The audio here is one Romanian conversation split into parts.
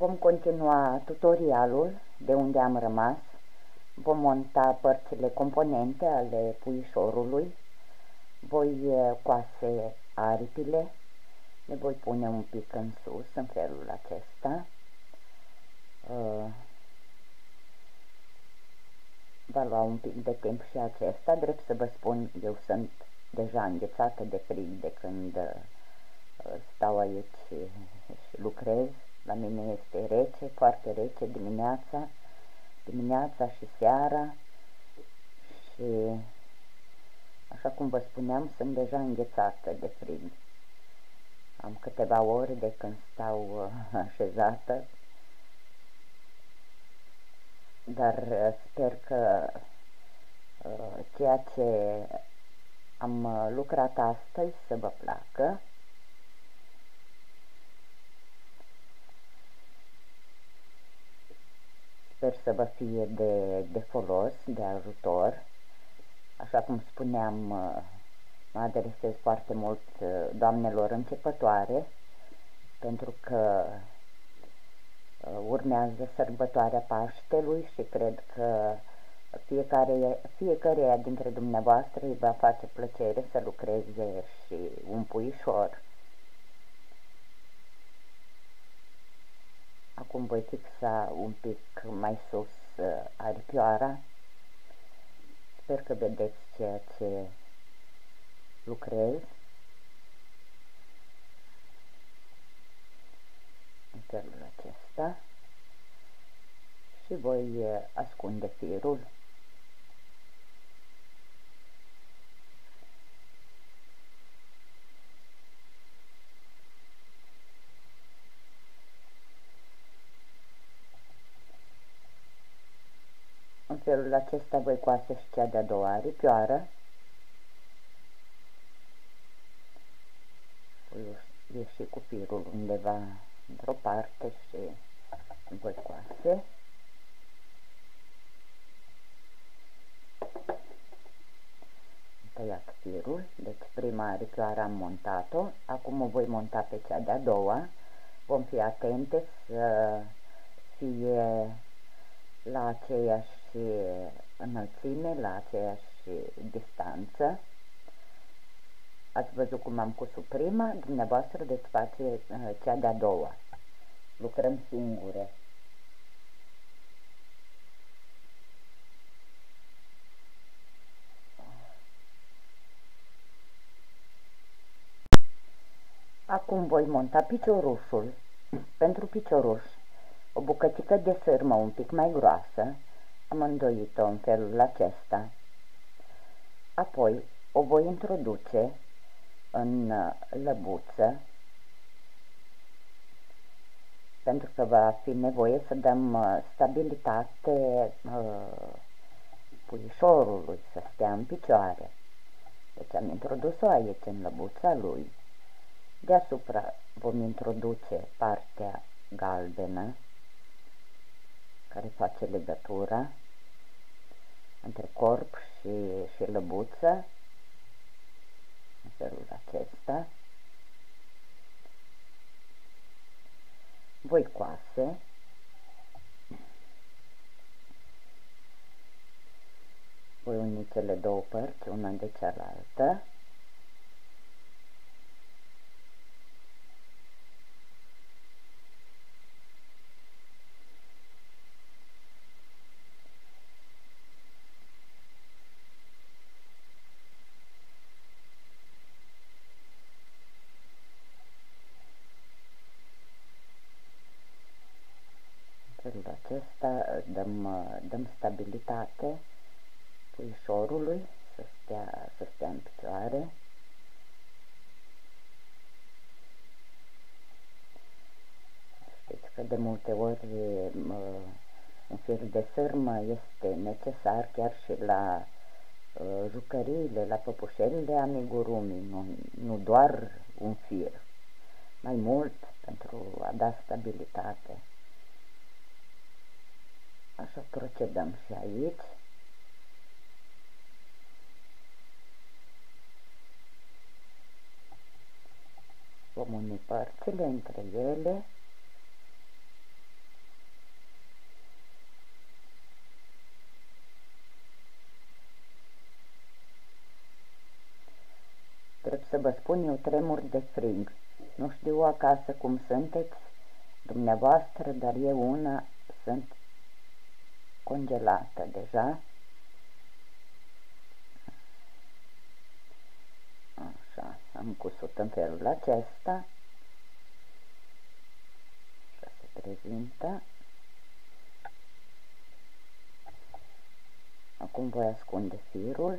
Vom continua tutorialul de unde am rămas. Vom monta părțile componente ale puișorului. Voi coase aripile, le voi pune un pic în sus, în felul acesta. Va lua un pic de timp și acesta, drept să vă spun, eu sunt deja înghețată de frig de când stau aici și lucrez. La mine este rece, foarte rece dimineața și seara și, așa cum vă spuneam, sunt deja înghețată de frig. Am câteva ore de când stau așezată, dar sper că ceea ce am lucrat astăzi să vă placă. Sper să vă fie de folos, de ajutor. Așa cum spuneam, mă adresez foarte mult doamnelor începătoare, pentru că urmează sărbătoarea Paștelui și cred că fiecăreia dintre dumneavoastră îi va face plăcere să lucreze și un puișor. Acum voi fixa un pic mai sus aripioara. Sper că vedeți ceea ce lucrez. În felul acesta. Și voi ascunde firul. În felul acesta voi coase și cea de-a doua aripioară. Voi ieși cu firul undeva într-o parte și voi coase. Am tăiat firul, deci prima aripioară am montat-o, acum o voi monta pe cea de-a doua. Vom fi atente să fie la aceeași înălțime, la aceeași distanță. Ați văzut cum am cus prima, dumneavoastră veți face cea de-a doua. Lucrăm singure. Acum voi monta piciorușul. Pentru picioruș, o bucățică de sârmă un pic mai groasă, am îndoit-o în felul acesta. Apoi o voi introduce în lăbuță, pentru că va fi nevoie să dăm stabilitate puișorului, să stea în picioare. Deci am introdus-o aici în lăbuța lui. Deasupra vom introduce partea galbenă, care face legătura între corp și lăbuță, în felul acesta. Voi coase. Voi uni cele două părți, una de cealaltă. Felul acesta dăm stabilitate puișorului să stea în picioare. Știți că de multe ori un fir de sârmă este necesar chiar și la jucăriile, la păpușelile amigurumii, nu doar un fir, mai mult pentru a da stabilitate. Așa procedăm și aici. Vom uni părțile între ele vă spun eu, tremur de frig. Nu știu acasă cum sunteți dumneavoastră, dar eu una sunt congelată deja. Așa, am cusut în felul acesta. Așa se prezintă. Acum voi ascunde firul.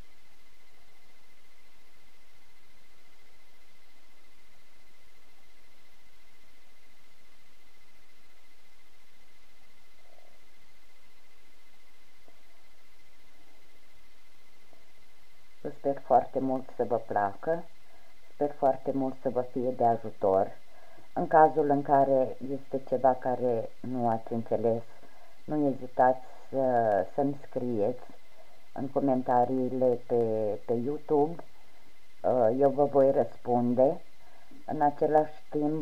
Sper foarte mult să vă placă, sper foarte mult să vă fie de ajutor. În cazul în care este ceva care nu ați înțeles, nu ezitați să-mi scrieți în comentariile pe YouTube. Eu vă voi răspunde. În același timp,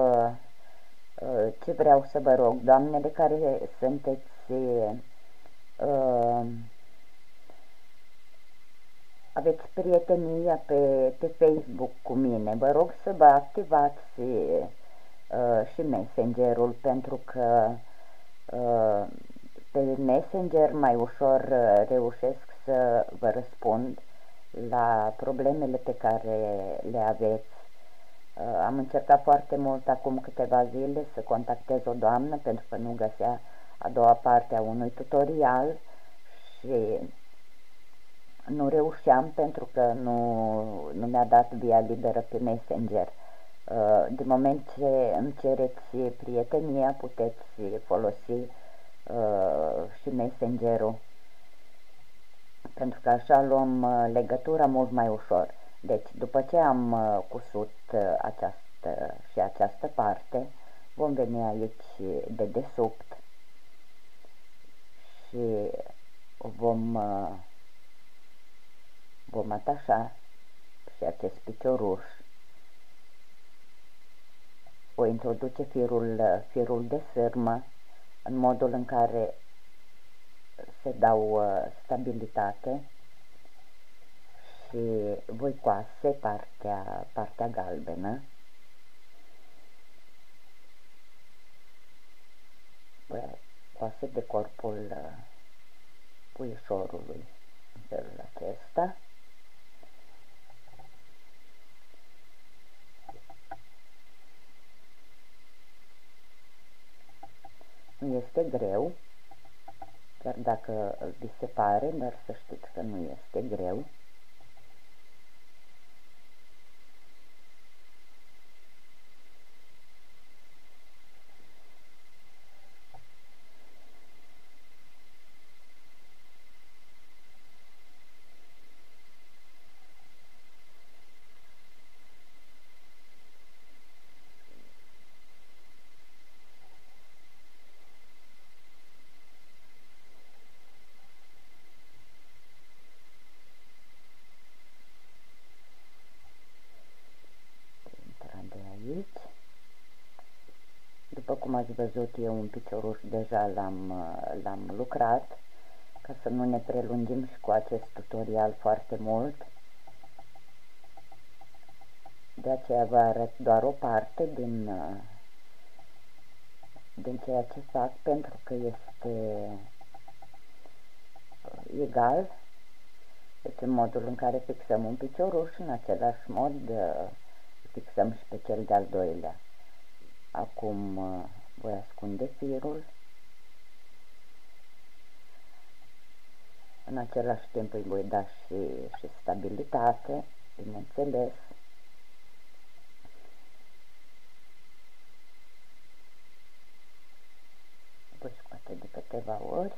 ce vreau să vă rog, doamnele care sunteți aveți prietenia pe Facebook cu mine, vă rog să vă activați și Messengerul, pentru că pe Messenger mai ușor reușesc să vă răspund la problemele pe care le aveți. Am încercat foarte mult acum câteva zile să contactez o doamnă pentru că nu găsea a doua parte a unui tutorial și nu reușeam pentru că nu mi-a dat via liberă pe Messenger. De moment ce îmi cereți prietenia, puteți folosi și Messengerul, pentru că așa luăm legătura mult mai ușor. Deci, după ce am cusut această parte, vom veni aici de desubt și vom atașa și acest picioruș. Voi introduce firul de sârmă în modul în care se dau stabilitate și voi coase partea galbenă. Voi coase de corpul puișorului în felul acesta. Nu este greu, chiar dacă vi se pare, dar să știți că nu este greu. După cum ați văzut, eu un picioruș deja l-am lucrat, ca să nu ne prelungim și cu acest tutorial foarte mult. De aceea vă arăt doar o parte din ceea ce fac, pentru că este egal. Deci în modul în care fixăm un picioruș, în același mod fixăm și pe cel de-al doilea. Acum voi ascunde firul. În același timp îi voi da și stabilitate, bineînțeles. Voi scoate de câteva ori.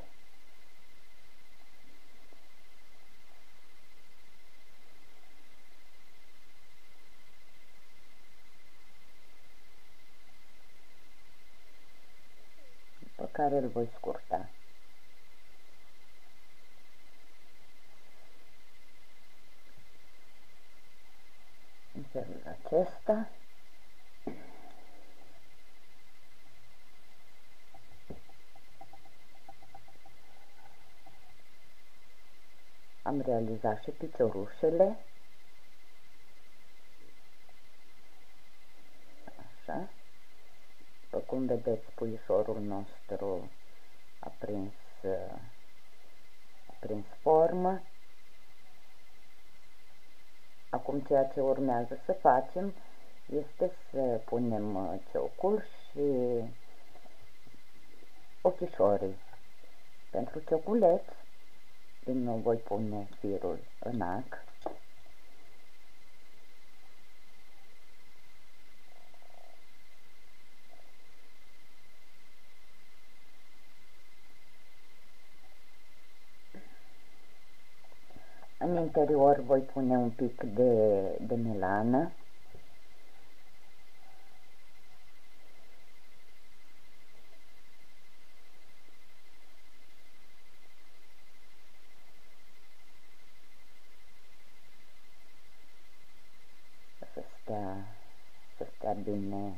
După care îl voi scurta. În felul acesta. Am realizat și piciorușele. cum vedeți, puișorul nostru a prins formă. Acum ceea ce urmează să facem este să punem ciocul și ochișorii. Pentru cioculeț, din nou voi pune firul în ac. În interior voi pune un pic de melană. Să stea bine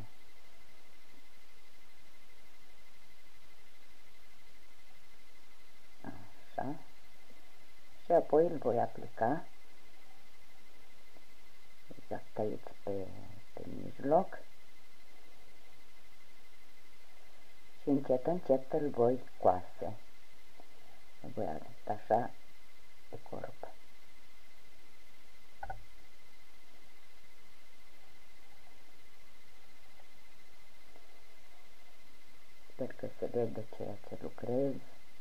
așa. Și apoi îl voi aplica exact aici pe mijloc și încet îl voi coase. Îl voi atașa pe corp. Sper că se vede ceea ce lucrez.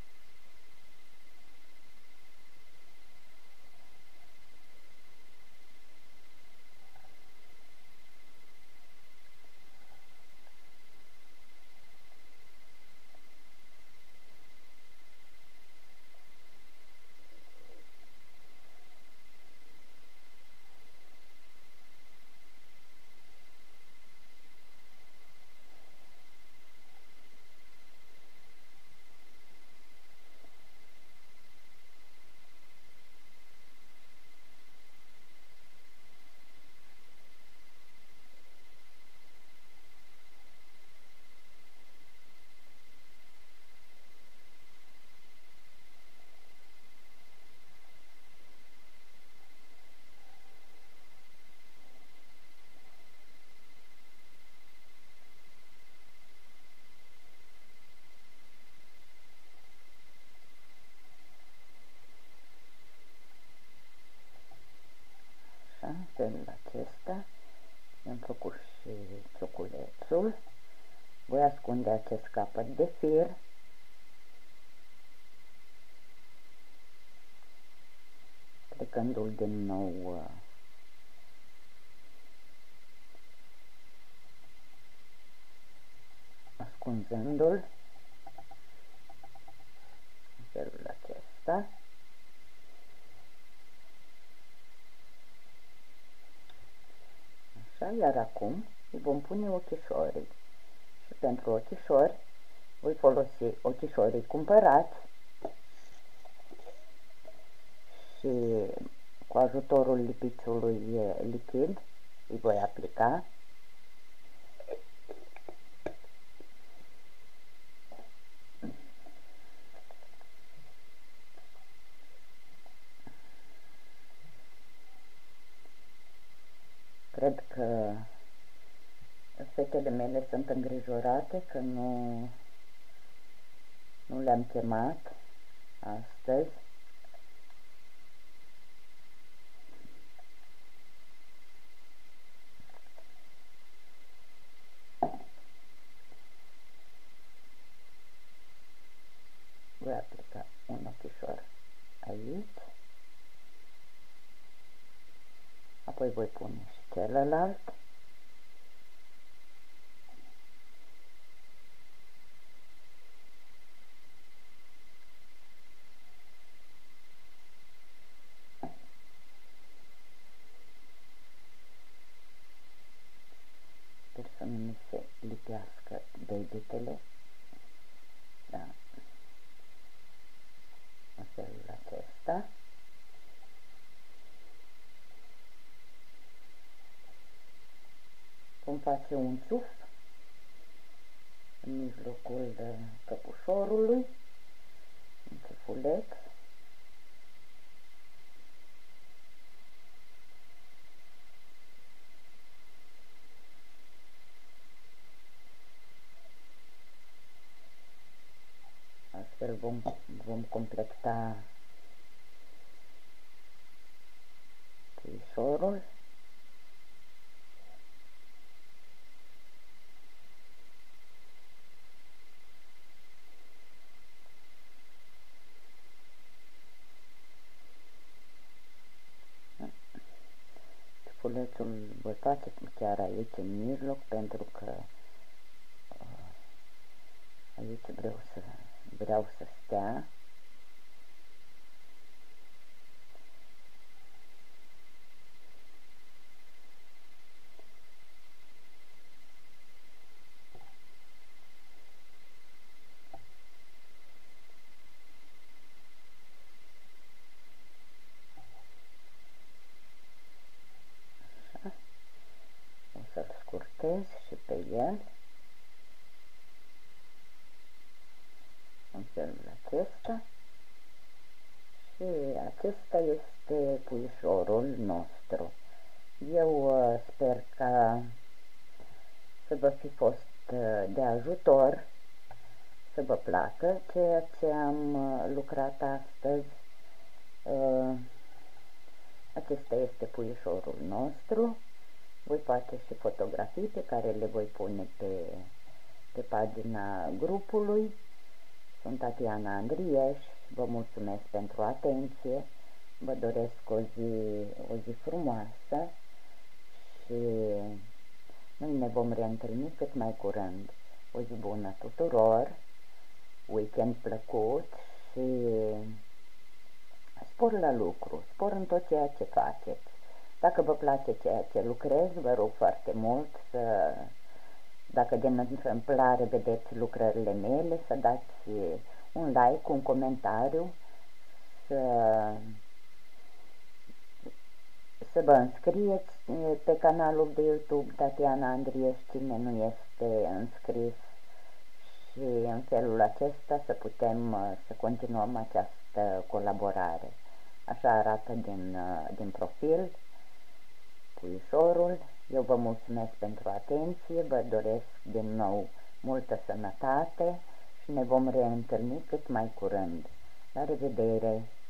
În felul acesta am făcut și cioculețul. Voi ascunde acest capăt de fir plecându-l din nou ascunzându-l în felul acesta. Așa, iar acum îi vom pune ochișorii. Și pentru ochișori voi folosi ochișorii cumpărați și cu ajutorul lipiciului lichid îi voi aplica. Cred că fetele mele sunt îngrijorate că nu le-am chemat astăzi. Voi aplica un ochișor aici. Apoi voi pune și celălalt. Sper să nu mi se lipească degetele. Da. În felul acesta. Vom face un ciuf în mijlocul căpușorului, un ciufuleț. vom completa puișorul. Pulețul voi face chiar aici în mijloc, pentru că aici vreau să stea. O să-l scurtez și pe el în felul acesta. Și acesta este puișorul nostru. Eu sper că să vă fi fost de ajutor, să vă placă ceea ce am lucrat astăzi. Acesta este puișorul nostru. Voi face și fotografii pe care le voi pune pe pagina grupului. Sunt Tatiana Andrieș, vă mulțumesc pentru atenție, vă doresc o zi frumoasă și noi ne vom reîntâlni cât mai curând. O zi bună tuturor, weekend plăcut și spor la lucru, spor în tot ceea ce faceți. Dacă vă place ceea ce lucrez, vă rog foarte mult să, dacă de întâmplare vedeți lucrările mele, să dați un like, un comentariu, să vă înscrieți pe canalul de YouTube Tatiana Andrieș, cine nu este înscris, și în felul acesta să putem să continuăm această colaborare. Așa arată din profil puișorul. Eu vă mulțumesc pentru atenție, vă doresc din nou multă sănătate și ne vom reîntâlni cât mai curând. La revedere!